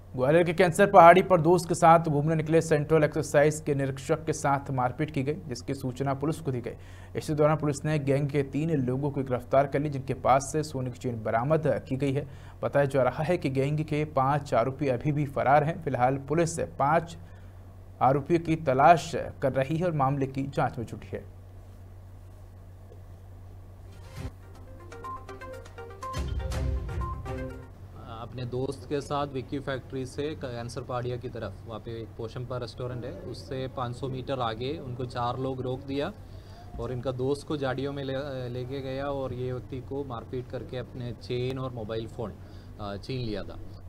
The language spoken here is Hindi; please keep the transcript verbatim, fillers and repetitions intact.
ग्वालियर के कैंसर पहाड़ी पर दोस्त के साथ घूमने निकले सेंट्रल एक्सरसाइज के निरीक्षक के साथ मारपीट की गई, जिसकी सूचना पुलिस को दी गई। इसी दौरान पुलिस ने गैंग के तीन लोगों को गिरफ्तार कर ली, जिनके पास से सोने की चेन बरामद की गई है। बताया जा रहा है कि गैंग के पांच आरोपी अभी भी फरार हैं। फिलहाल पुलिस पांच आरोपियों की तलाश कर रही है और मामले की जाँच में जुटी है। अपने दोस्त के साथ विक्की फैक्ट्री से कैंसर पहाड़िया की तरफ, वहाँ पे एक पोशंपा रेस्टोरेंट है, उससे पाँच सौ मीटर आगे उनको चार लोग रोक दिया और इनका दोस्त को झाड़ियों में ले लेके गया और ये व्यक्ति को मारपीट करके अपने चेन और मोबाइल फ़ोन छीन लिया था।